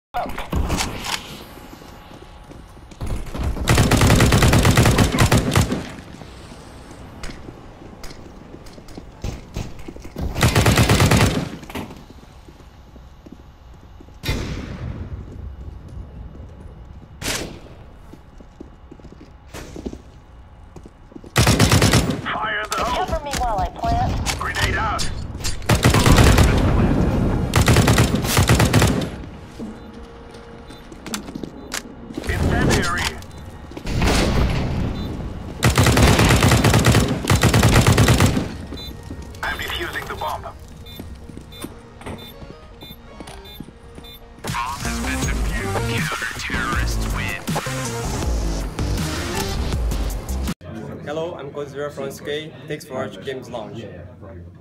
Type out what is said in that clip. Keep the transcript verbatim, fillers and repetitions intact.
Fire in the hole! Cover me while I plant. Grenade out! Incendiary! I'm defusing the bomb. Bomb has been defused. Counter-terrorists win. Hello, I'm Code Zero from S K. Thanks for watching Games Launch.